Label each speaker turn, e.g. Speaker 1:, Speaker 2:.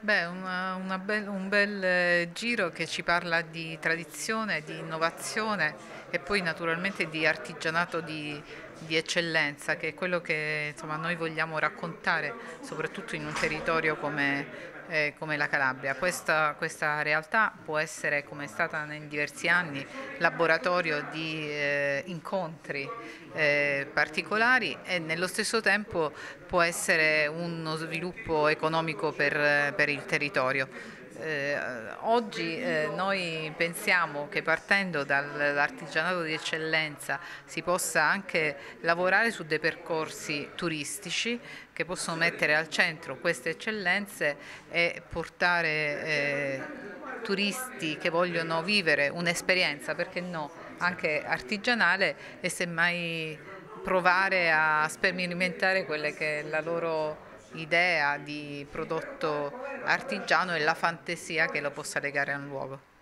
Speaker 1: Beh, un bel giro che ci parla di tradizione, di innovazione e poi naturalmente di artigianato di eccellenza, che è quello che insomma, noi vogliamo raccontare, soprattutto in un territorio come la Calabria. Questa realtà può essere, come è stata in diversi anni, laboratorio di incontri particolari e nello stesso tempo può essere uno sviluppo economico per il territorio. Oggi noi pensiamo che partendo dall'artigianato di eccellenza si possa anche lavorare su dei percorsi turistici che possono mettere al centro queste eccellenze e portare turisti che vogliono vivere un'esperienza, perché no, anche artigianale e semmai provare a sperimentare quelle che è la loro idea di prodotto artigiano e la fantasia che lo possa legare a un luogo.